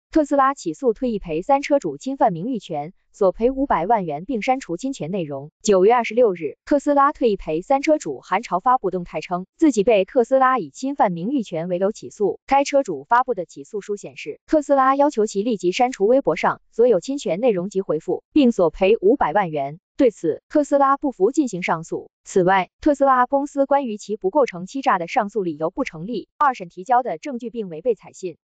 特斯拉起诉退役赔3车主侵犯名誉权，索赔500万元并删除侵权内容。9月26日，特斯拉退役赔3车主韩朝发布动态称，自己被特斯拉以侵犯名誉权为由起诉。该车主发布的起诉书显示，特斯拉要求其立即删除微博上所有侵权内容及回复，并索赔500万元。对此，特斯拉不服进行上诉。此外，特斯拉公司关于其不构成欺诈的上诉理由不成立，二审提交的证据并违背采信。